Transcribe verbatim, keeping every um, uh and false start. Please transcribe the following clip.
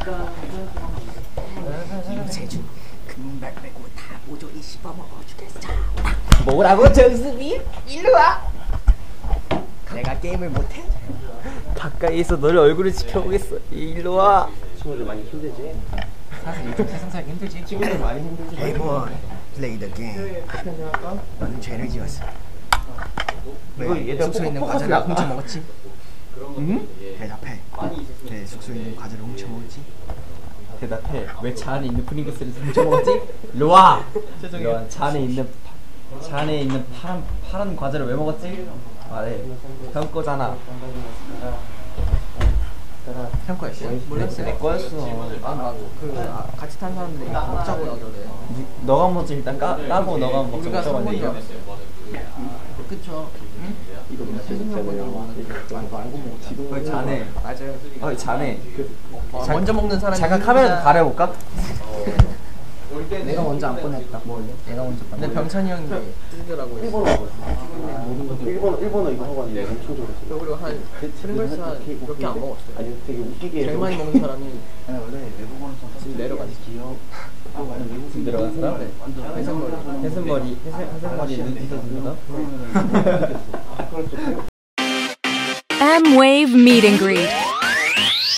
임세준 금발 빼고 다 모조리 씹어 먹어주겠어. 뭐라고 정수미? 일로 와. 내가 게임을 못해? 가까이서 너를 얼굴을 지켜보겠어. 일로 와. 친구들 많이 힘들지? 사실 요즘 세상 살기 힘들지. 친구들 많이 힘들지? Hey boy, play the game. 너는 죄를 지었어. 왜 숙소에 있는 과자를 훔쳐 먹었지? 응? 대답해. 왜 숙소에 있는 과자를 훔쳐 먹었지? 대답해. 왜 차 안에 있는 프링글스를 훔쳐먹었지? 일로 와. 죄송해요. 차 안에 있는 차 안에 있는 파란 파란 과자를 왜 먹었지? 말해. 형 거잖아. 형 거였어? 몰랐어. 내 거였어. 아 나도 그 아, 같이 탄 사람들이 먹자고 나더래. 너가 먹지 일단 까, 까고 너가 먹자. 우리가 선 건 줄 알았어. 그쵸? 응? 이거 알고 알고 먹었지. 어이 자네. 맞아요. 어이 자네. 자, 먼저 먹는 사람이 잠깐 카메라 좀 가려볼까? 내가 먼저 안 꺼냈다. 뭘? 내가 먼저 꺼냈다. 근데 병찬이 형이 뜨더라고. 일본어 일본어 일본어 이거 하고 왔는데 엄청 좋았어. 그리고 한 프링글스 몇 개 안 먹었어요. 아니 되게 웃기게 제일 많이 먹는 사람이 아니 원래 외국어는 지금 내려갔어. 기억 지금 들어간 사람? 네. 해산머리. 해산머리 해산머리 눈 뜨는 거? M-Wave Meet and Greet.